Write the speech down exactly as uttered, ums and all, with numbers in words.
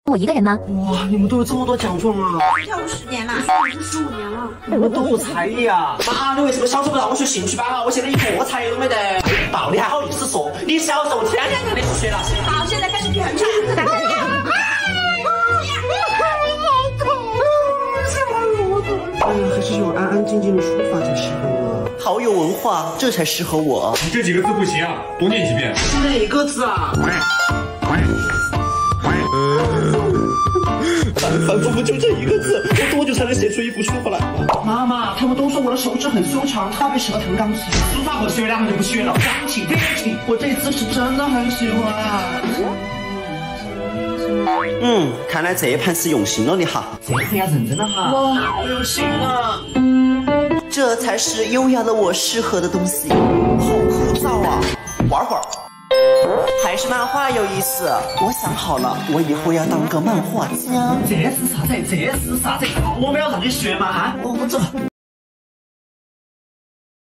我一个人呢？ 哇，你们都有这么多奖状啊！ 跳舞十年了， 已经十五年了。 你们都有才艺啊！ 妈，你为什么小时候不让我学兴趣班啊？我现在一个才艺都没得。道理还好意思说？你小时候天天跟你去学那些。 好，现在开始评审。 哎呀，还是有安安静静的书法才适合我。 好有文化，这才适合我。 你这几个字不行啊，多念几遍。 哪个字啊？ 反反复复就这一个字，我多久才能写出一幅书法来？ 妈妈，他们都说我的手指很修长，特别适合弹钢琴。书法不学，然后就不学了。钢琴、钢琴，我这次是真的很喜欢。 嗯，看来这一盘是用心了的哈。 这盘要认真了哈。哇，好有心啊！ 这才是优雅的我适合的东西。好枯燥啊！玩会儿。还是漫画有意思。我想好了，我以后要当个漫画家。 这是啥子？这是啥子？我们要让你学嘛啊！ 我我走。